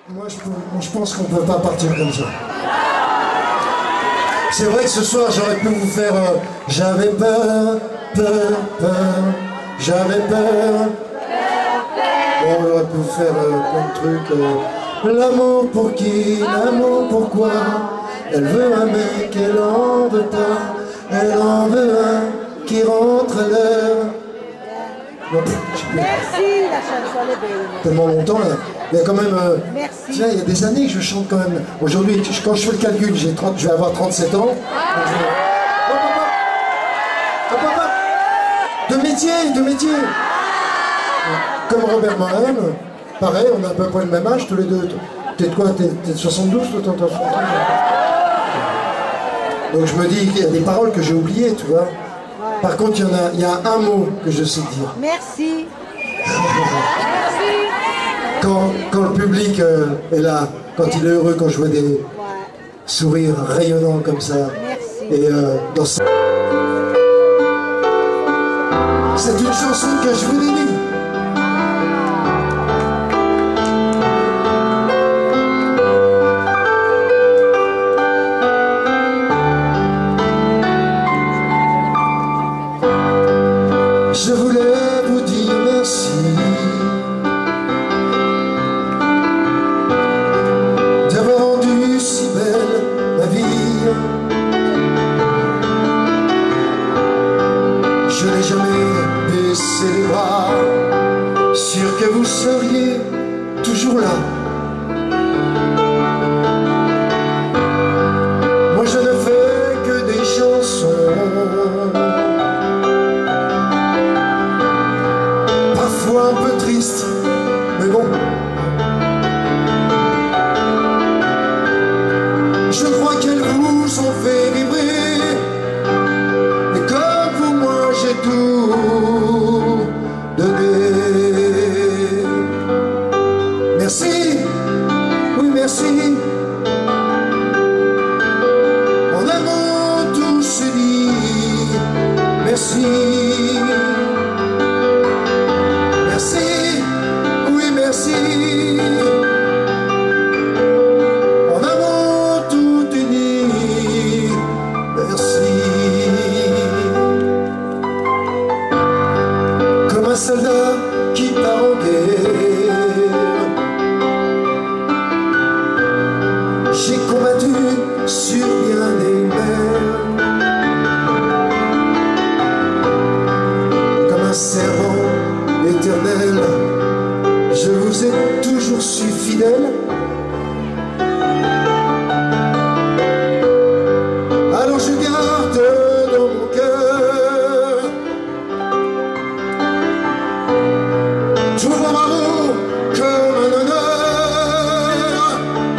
Moi, je pense qu'on ne peut pas partir comme ça. C'est vrai que ce soir, j'aurais pu vous faire j'avais peur, j'avais peur. Bon, on aurait pu vous faire plein de trucs. L'amour pour qui, l'amour pourquoi? Elle veut un mec, elle en veut pas. Elle en veut un qui rentre à l'heure. Merci, la chanson est belle. Tellement longtemps là. Il y a quand même. Merci. Tu sais, il y a des années que je chante quand même. Aujourd'hui, quand je fais le calcul, je vais avoir 37 ans. De métier. Comme Robert Morin, pareil, on a à peu près le même âge tous les deux. T'es de quoi? T'es de 72, toi, t'es 72. Donc je me dis qu'il y a des paroles que j'ai oubliées, tu vois. Par contre, il y a un mot que je sais dire. Merci. Quand le public est là, quand il est heureux, quand je vois des sourires rayonnants comme ça. Merci. Et dans ce... C'est une chanson que je vous dédie. Je voulais vous dire merci d'avoir rendu si belle ma vie. Je n'ai jamais baissé les bras, sûr que vous seriez toujours là. Moi je ne fais que des chansons, parfois un peu triste, mais bon. Je crois qu'elles vous ont fait vibrer, et comme pour moi j'ai tout donné. Merci, oui merci. En amont tout se dit merci. Merci, oui merci. En amont tout est dit merci. Comme un soldat qui part en guerre, j'ai combattu sur bien des mers. Comme un servant éternel, je vous ai toujours su fidèle. Alors je garde dans mon cœur tout vos bravos comme un honneur.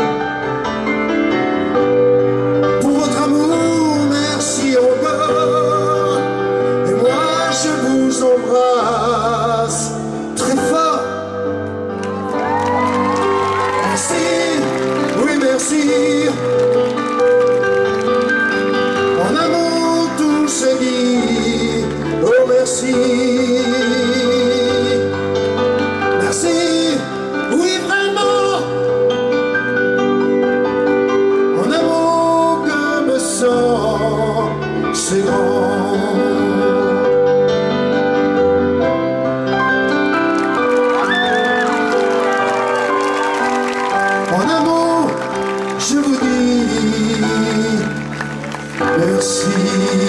Pour votre amour, merci encore. Et moi je vous embrasse très fort. Merci, oui merci. En amour tout se dit, oh merci. Merci, oui vraiment. En amour que me sent, c'est grand. En amour, je vous dis merci.